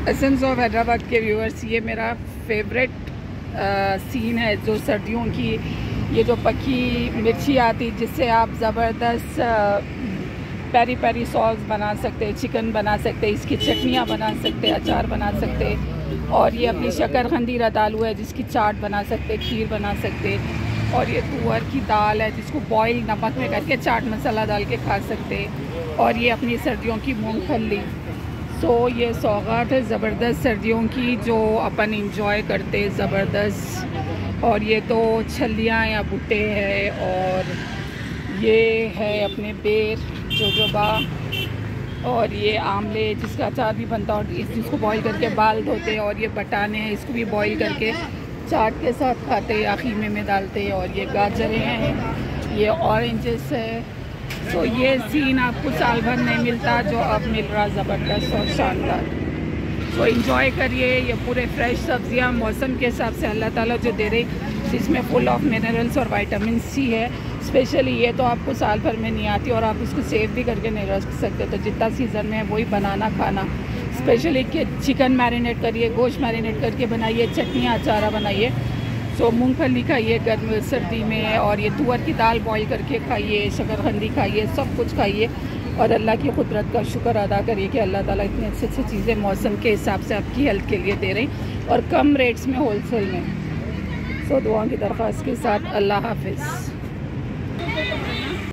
Essence of Hyderabad के viewers, ये मेरा फेवरेट सीन है जो सर्दियों की। ये जो पकी मिर्ची आती जिससे आप ज़बरदस्त पेरी पेरी सॉस बना सकते, चिकन बना सकते, इसकी चटनियाँ बना सकते, अचार बना सकते, और ये अपनी शकरकंदी रतालू है जिसकी चाट बना सकते, खीर बना सकते, और ये तुअर की दाल है जिसको बॉईल नमक में करके चाट मसाला डाल के खा सकते, और ये अपनी सर्दियों की मूंगफली। सो ये सौगात है ज़बरदस्त सर्दियों की जो अपन इंजॉय करते ज़बरदस्त। और ये तो छलियाँ या भुट्टे हैं, और ये है अपने बेर जोजोबा, और ये आमले जिसका अचार भी बनता है और जिसको बॉईल करके बाल धोते, और ये बटाने हैं इसको भी बॉईल करके चाट के साथ खाते या खीमे में डालते, और ये गाजरें हैं, ये ऑरेंजेस है। तो ये सीन आपको साल भर नहीं मिलता जो अब मिल रहा, ज़बरदस्त और शानदार। तो इंजॉय करिए। ये पूरे फ्रेश सब्जियां मौसम के हिसाब से अल्लाह ताला जो दे रही, जिसमें फुल ऑफ मिनरल्स और विटामिन सी है। स्पेशली ये तो आपको साल भर में नहीं आती और आप इसको सेव भी करके नहीं रख सकते, तो जितना सीज़न में है वही बनाना खाना। स्पेशली कि चिकन मैरिनेट करिए, गोश्त मैरिनेट करके बनाइए, चटनियाँ अचारा बनाइए। सो मूंगफली खाइए गर्मी सर्दी में, और ये तुअर की दाल बॉईल करके खाइए, शकरकंदी खाइए, सब कुछ खाइए, और अल्लाह की कुदरत का शुक्र अदा करिए कि अल्लाह ताला इतनी अच्छी अच्छी चीज़ें मौसम के हिसाब से आपकी हेल्थ के लिए दे रही और कम रेट्स में होलसेल में। सो दुआ की दरख्वास्त के साथ अल्लाह हाफिज़।